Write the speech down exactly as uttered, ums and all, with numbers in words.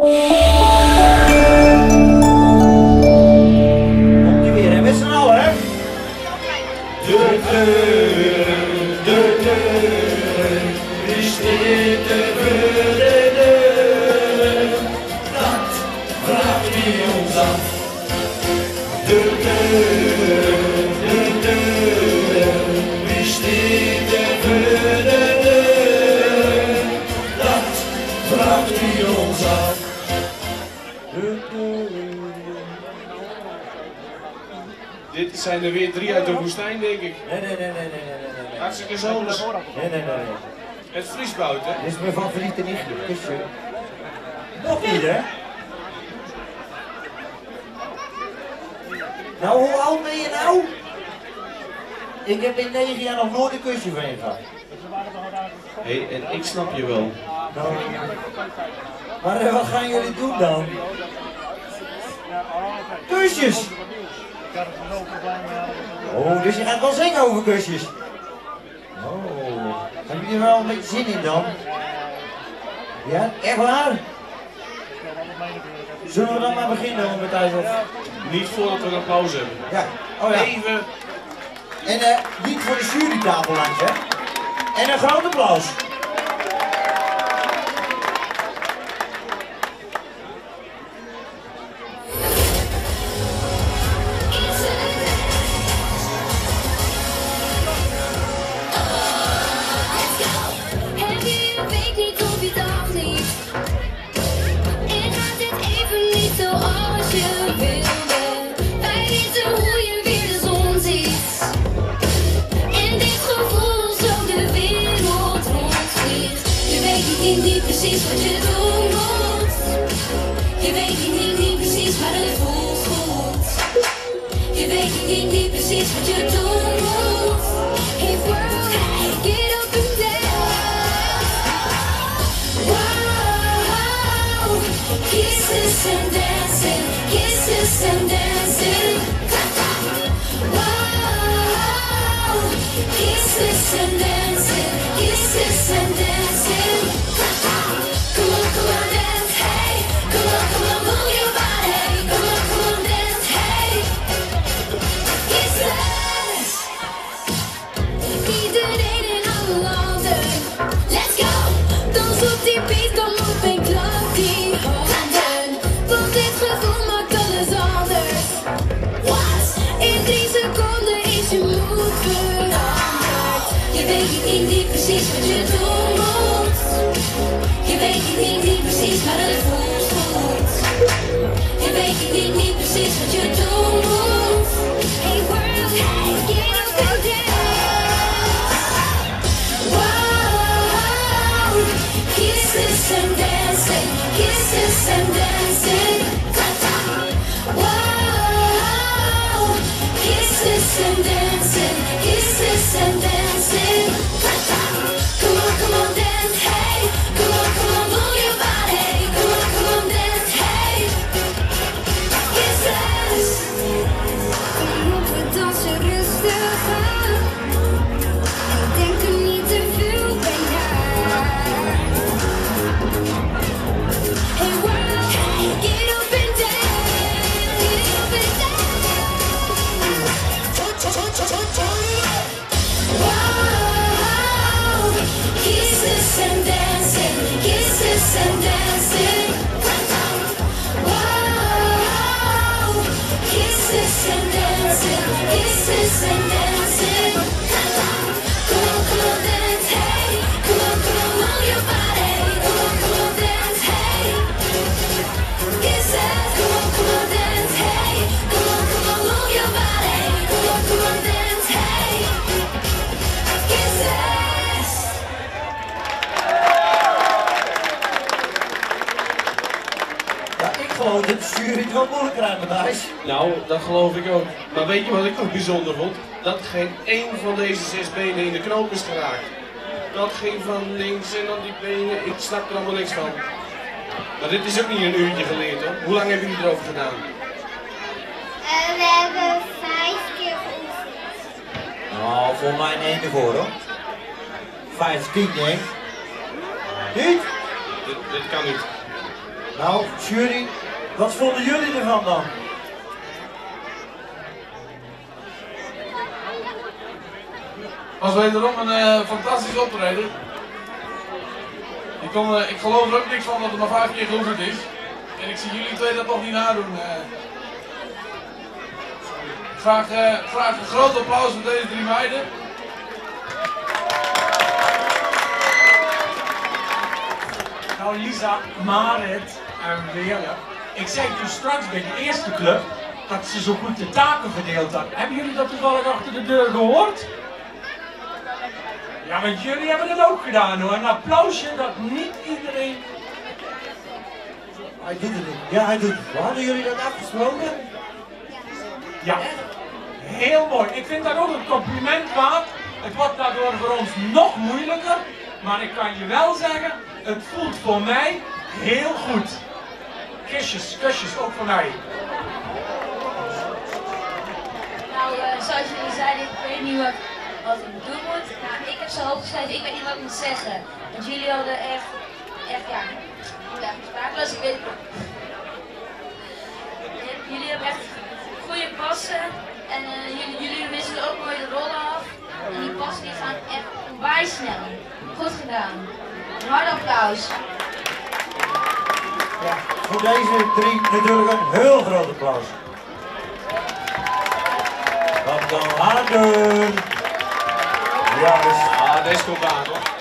Komt ie weer, hè? Met z'n allen, hè? De kleur, de kleur, is dit de kleur? Dat vraagt hij ons af. De kleur, de kleur, is dit de kleur? Dat vraagt hij ons af. Dit zijn er weer drie uit de woestijn, denk ik. Nee, nee, nee, nee, nee, nee, nee, nee. Hartstikke zomers. Nee, nee, nee, nee. Het vries buiten. Dit is mijn favoriete nichtje. Kusje. Nog niet, hè? Nou, hoe oud ben je nou? Ik heb in negen jaar nog nooit een kusje van je gehad. Hé, hey, en ik snap je wel. Nou, maar uh, wat gaan jullie doen dan? Kusjes! Oh, dus je gaat wel zingen over kusjes? Oh, hebben jullie er wel een beetje zin in dan? Ja, echt waar? Zullen we dan maar beginnen met thuis of? Niet voordat we een pauze hebben. Ja, oh ja. Even. En uh, niet voor de jurytafel langs, hè? En een groot applaus. Niet precies wat je doen moet. Je weet niet, niet precies, maar het voelt goed. Je weet niet, niet precies wat je doen moet. Hey world, get up and dance. Wow, kisses and dancing, kisses and dancing. Wow, kisses and dancing, kisses and dancing. Niet precies wat je doen moet. Je weet niet, niet precies, maar het voelt goed. Je weet niet, niet precies wat je doen moet. Hey world, hey, get up and dance. Wow, kisses and dancing, kisses and dancing. Wow, kisses and dancing, kisses and dancing. Dat de jury het wel moeilijk krijgt met huis. Nou, dat geloof ik ook. Maar weet je wat ik ook bijzonder vond? Dat geen één van deze zes benen in de knoop is geraakt. Dat ging van links en dan die benen, ik snap er allemaal niks van. Maar dit is ook niet een uurtje geleerd hoor. Hoe lang hebben jullie erover gedaan? Uh, we hebben vijf keer geoefend. Nou, voor mij één ervoor hoor. Vijf, tien denk ik. Niet? Dit, dit kan niet. Nou, jury, wat vonden jullie ervan dan? Was wederom een uh, fantastisch optreden. Ik, kon, uh, ik geloof er ook niks van dat het maar vijf keer geoefend is. En ik zie jullie twee dat nog niet nadoen. Uh. Ik vraag, uh, vraag een groot applaus voor deze drie meiden. Nou Lisa, Marit en Weerle, ik zei toen straks bij de eerste club dat ze zo goed de taken verdeeld had. Hebben jullie dat toevallig achter de deur gehoord? Ja, want jullie hebben het ook gedaan hoor. Een applausje dat niet iedereen... Hij doet het niet. Ja, hij doet het. Hadden jullie dat afgesproken? Ja, heel mooi. Ik vind dat ook een compliment waard. Het wordt daardoor voor ons nog moeilijker. Maar ik kan je wel zeggen, het voelt voor mij heel goed. Kusjes, kusjes, ook voor mij. Nou, uh, zoals jullie zeiden, ik weet niet wat, wat ik doen moet. Nou, ik heb zo hoog geschreven, ik weet niet wat ik moet zeggen. Want jullie hadden echt, echt ja, ik ben sprakeloos, ik weet het. Jullie hebben echt goede passen en uh, jullie, jullie wisselen ook mooi de rollen af. En die passen die gaan echt onwijs snel. Goed gedaan. Een hard applaus. Ja, voor deze drie natuurlijk een heel groot applaus. Dat kan harder. Ja, dus... Ah, deze komt aan hoor.